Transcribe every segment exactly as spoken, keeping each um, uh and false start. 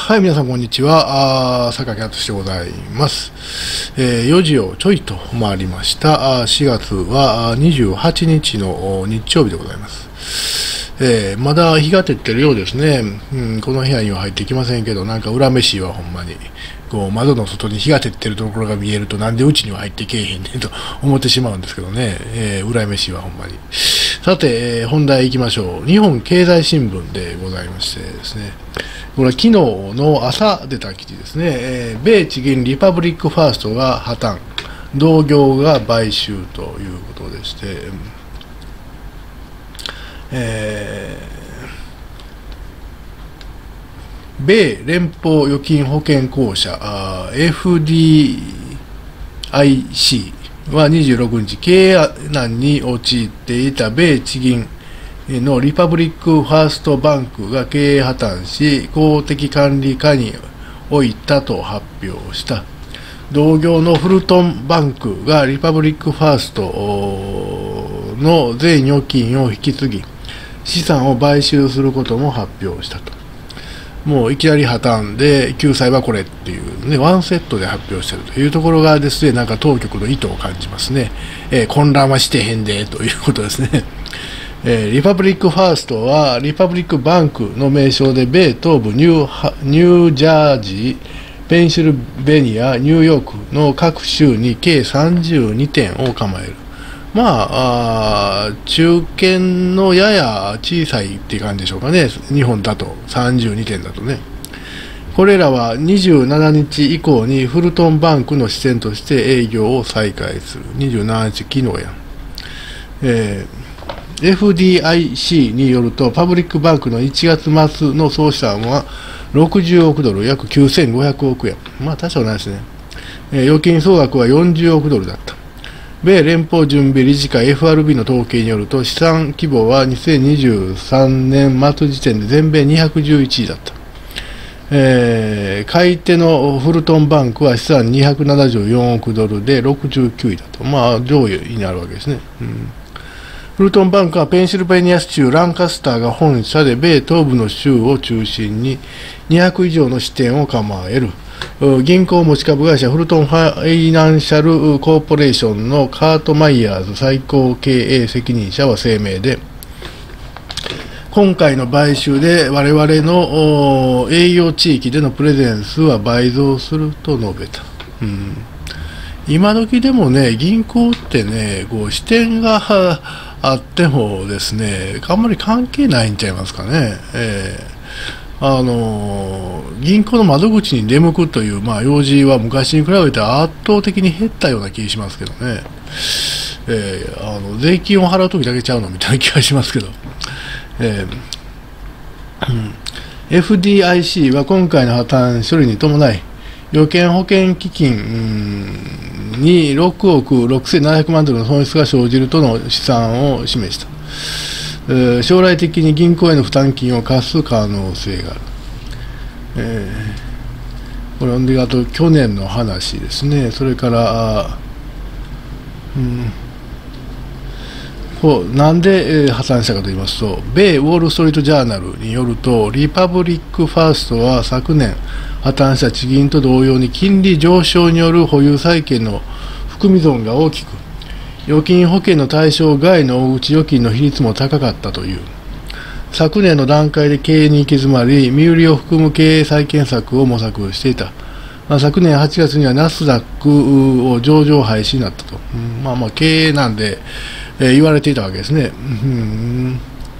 はい、皆さんこんにちは。あ榊敦でございます、えー。よじをちょいと回りました。しがつはにじゅうはちにちの日曜日でございます。えー、まだ日が照ってるようですね、うん。この部屋には入ってきませんけど、なんか恨めしいわ、ほんまに。こう窓の外に日が照ってるところが見えると、なんでうちには入ってけえへんねんと思ってしまうんですけどね。えー、恨めしいわ、ほんまに。さて、えー、本題行きましょう。日本経済新聞でございましてですね。これは昨日の朝出た記事ですね。えー、米地銀リパブリックファーストが破綻、同業が買収ということでして、えー、米連邦預金保険公社 エフディーアイシー はにじゅうろくにち、経営難に陥っていた米地銀のリパブリックファーストバンクが経営破綻し、公的管理下に置いたと発表した。同業のフルトンバンクがリパブリックファーストの全預金を引き継ぎ、資産を買収することも発表したと。もういきなり破綻で救済はこれっていうね、ワンセットで発表しているというところがですね、なんか当局の意図を感じますね。えー、混乱はしてへんでということですね。えー、リパブリックファーストはリパブリックバンクの名称で米東部ニュー、ニュージャージー、ペンシルベニア、ニューヨークの各州に計さんじゅうにてんを構える。まあ、あ中堅のやや小さいっていう感じでしょうかね。日本だとさんじゅうにてんだとね。これらはにじゅうしちにち以降にフルトンバンクの支店として営業を再開する。にじゅうしちにち、昨日やん。えーエフディーアイシー によると、パブリックバンクのいちがつ末の総資産はろくじゅうおくドル、約きゅうせんごひゃくおくえん。まあ、多少ないですね。えー、預金総額はよんじゅうおくドルだった。米連邦準備理事会 エフアールビー の統計によると、資産規模はにせんにじゅうさんねん末時点で全米にひゃくじゅういちいだった。えー、買い手のフルトンバンクは資産にひゃくななじゅうよんおくドルでろくじゅうきゅういだと。まあ、上位になるわけですね。うんフルトンバンクはペンシルベニア州ランカスターが本社で米東部の州を中心ににひゃくいじょうの支店を構える。銀行持ち株会社フルトンファイナンシャルコーポレーションのカート・マイヤーズ最高経営責任者は声明で、今回の買収で我々の営業地域でのプレゼンスは倍増すると述べた。うん今時でもね、銀行ってね、こう支店があってもですね、あんまり関係ないんちゃいますかね。えー、あの銀行の窓口に出向くという、まあ、用事は昔に比べて圧倒的に減ったような気がしますけどね。えー、あの税金を払うときだけちゃうのみたいな気がしますけど。えーうん、エフディーアイシー は今回の破綻処理に伴い、預金保険基金にろくおくろくせんななひゃくまんドルの損失が生じるとの試算を示した。将来的に銀行への負担金を課す可能性がある。えー、これ、あと去年の話ですね。それから、うんこうなんで、えー、破綻したかと言いますと、米ウォール・ストリート・ジャーナルによると、リパブリック・ファーストは昨年、破綻した地銀と同様に金利上昇による保有債権の含み損が大きく、預金保険の対象外の大口預金の比率も高かったという。昨年の段階で経営に行き詰まり、身売りを含む経営再建策を模索していた。まあ、昨年はちがつにはナスダックを上場廃止になったと。うん、まあまあ経営なんで、えー、言われていたわけですね。うん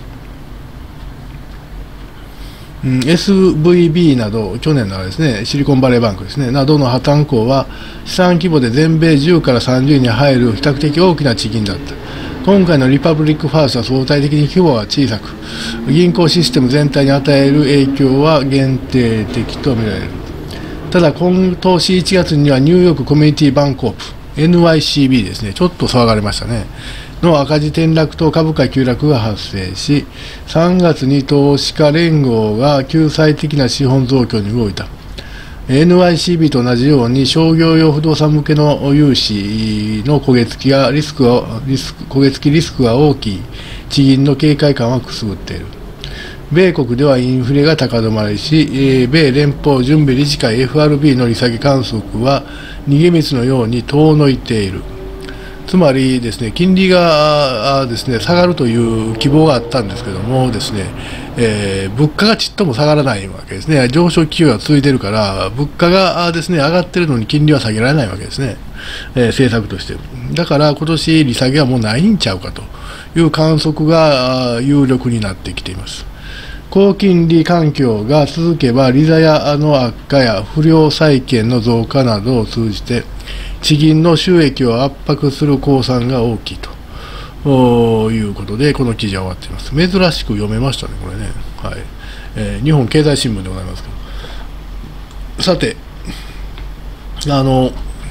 うん、エスブイビー など、去年のあれですね、シリコンバレーバンクですね、などの破綻校は、資産規模で全米じゅうからさんじゅういに入る比較的大きな地銀だった。今回のリパブリックファーストは相対的に規模は小さく、銀行システム全体に与える影響は限定的と見られる。ただ、今年いちがつにはニューヨークコミュニティバンコープ、エヌワイシービー ですね、ちょっと騒がれましたね。の赤字転落と株価急落が発生し、さんがつに投資家連合が救済的な資本増強に動いた。エヌワイシービー と同じように商業用不動産向けの融資の焦げ付きがリスクがリスク焦げ付きリスクが大きい地銀の警戒感はくすぶっている。 米国ではインフレが高止まりし、えー、米連邦準備理事会 エフアールビー の利下げ観測は逃げ道のように遠のいている。つまりですね、金利がですね、下がるという希望があったんですけどもですね、えー、物価がちっとも下がらないわけですね。上昇気が続いているから、物価がですね、上がっているのに金利は下げられないわけですね。えー、政策として。だから今年利下げはもうないんちゃうかという観測が有力になってきています。高金利環境が続けば、利ざやの悪化や不良債権の増加などを通じて、地銀の収益を圧迫する公算が大きいということで、この記事は終わっています。珍しく読めましたね、これね。はい。えー、日本経済新聞でございますけど。さて、あの、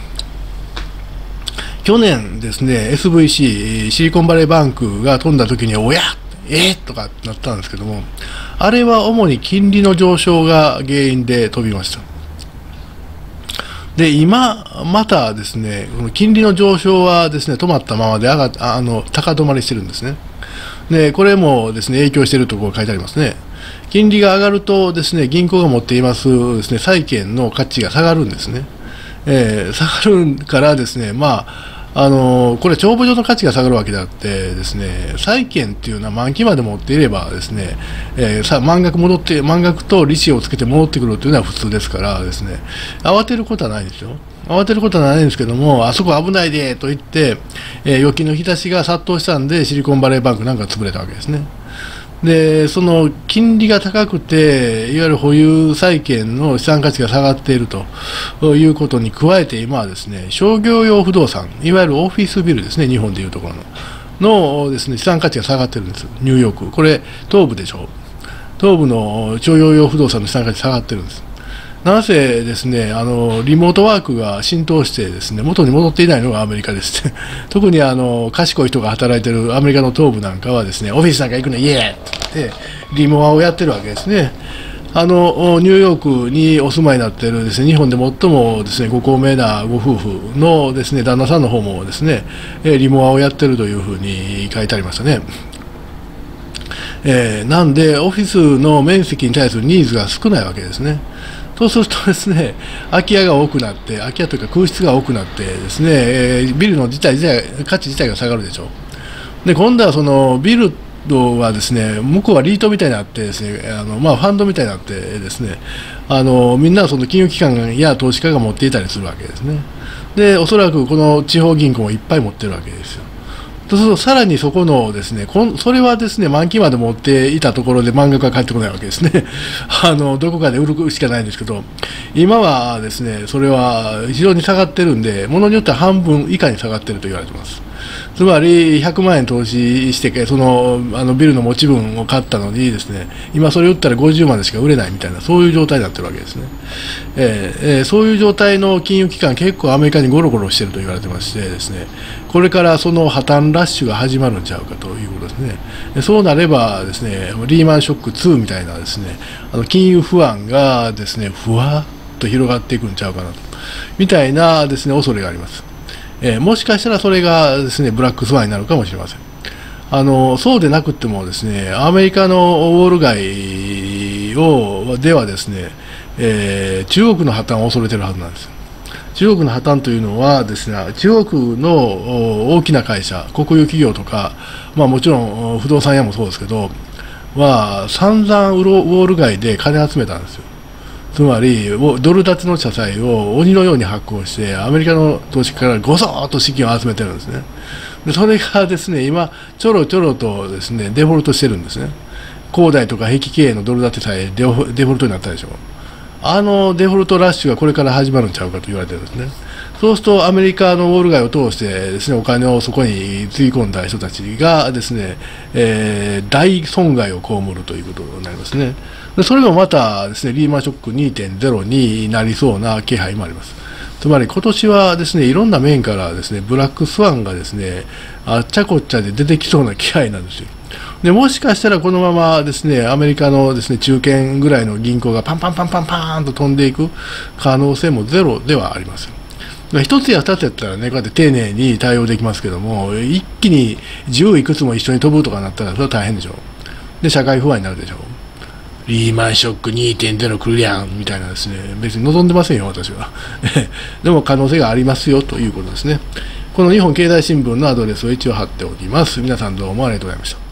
去年ですね、エスブイシー、シリコンバレーバンクが飛んだときに、おやえー、とかなったんですけども、あれは主に金利の上昇が原因で飛びました。で、今、またですね、この金利の上昇はですね、止まったままで上があの高止まりしてるんですね。で、これもですね、影響しているところが書いてありますね。金利が上がるとですね、銀行が持っていますですね、債券の価値が下がるんですね。えー、下がるからですね、まあ、あのこれ、帳簿上の価値が下がるわけであってですね、債券っていうのは満期まで持っていればですね、えー、さ満額戻って、満額と利子をつけて戻ってくるというのは普通ですからですね、慌てることはないんですよ。慌てることはないんですけども、あそこ危ないでと言って、えー、預金の浸しが殺到したんで、シリコンバレーバンクなんか潰れたわけですね。で、その金利が高くて、いわゆる保有債券の資産価値が下がっているということに加えて、今はですね、商業用不動産、いわゆるオフィスビルですね、日本でいうところの、のですね、資産価値が下がってるんです、ニューヨーク。これ、東部でしょう。東部の商業用不動産の資産価値下がってるんです。なぜですね、あのリモートワークが浸透してですね、元に戻っていないのがアメリカです特にあの賢い人が働いているアメリカの東部なんかはですね、オフィスなんか行くのイエーってリモアをやってるわけですね。あのニューヨークにお住まいになっているですね、日本で最もですねご高名なご夫婦のですね旦那さんの方もですね、リモアをやってるというふうに書いてありましたね。えー、なんでオフィスの面積に対するニーズが少ないわけですね。そうするとですね、空き家が多くなって、空き家というか空室が多くなってですね、えー、ビルの自体自体価値自体が下がるでしょう。で、今度はそのビルはですね、向こうはリートみたいになってですね、あのまあファンドみたいになってですね、あのみんなその金融機関や投資家が持っていたりするわけですね。で、おそらくこの地方銀行もいっぱい持ってるわけですよ。そうするとさらにそこのですね、こんそれはですね、満期まで持っていたところで満額が返ってこないわけですね。あのどこかで売るしかないんですけど、今はですね、それは非常に下がってるんで、ものによっては半分以下に下がってると言われています。つまりひゃくまんえん投資してそのあのビルの持ち分を買ったのにですね、今それ売ったらごじゅうまんでしか売れないみたいな、そういう状態になってるわけですね。えーえー、そういう状態の金融機関、結構アメリカにゴロゴロしてると言われてましてですね、これからその破綻ラッシュが始まるんちゃうかということですね。そうなればですね、リーマンショックツーみたいなですね、あの金融不安がですね、ふわっと広がっていくんちゃうかなと、みたいなですね、恐れがあります。えー、もしかしたらそれがですね、ブラックスワンになるかもしれません。あのそうでなくてもですね、アメリカのウォール街をではですね、えー、中国の破綻を恐れているはずなんです。中国の破綻というのはですね、中国の大きな会社、国有企業とか、まあ、もちろん不動産屋もそうですけど、は散々ウォール街で金集めたんですよ。つまりドル建ての社債を鬼のように発行してアメリカの投資家からごそーっと資金を集めてるんですね。でそれがですね、今ちょろちょろとですねデフォルトしてるんですね。恒大とか碧桂園のドル建てさえデフォルトになったでしょう。あのデフォルトラッシュがこれから始まるんちゃうかと言われてるんですね。そうするとアメリカのウォール街を通してですね、お金をそこにつぎ込んだ人たちがですね、えー、大損害を被るということになりますね。でそれもまたですね、リーマンショック にてんゼロ になりそうな気配もあります。つまり今年はですね、いろんな面からですね、ブラックスワンがですね、あっちゃこっちゃで出てきそうな気配なんですよ。でもしかしたらこのままですね、アメリカのですね、中堅ぐらいの銀行がパンパンパンパンパーンと飛んでいく可能性もゼロではありません。一つや二つやったらね、こうやって丁寧に対応できますけども、一気にじゅういくつも一緒に飛ぶとかなったらそれは大変でしょう。で、社会不安になるでしょう。 リーマンショック にてんゼロ 来るやんみたいなですね、別に望んでませんよ、私は。でも可能性がありますよということですね。この日本経済新聞のアドレスを一応貼っておきます。皆さんどうもありがとうございました。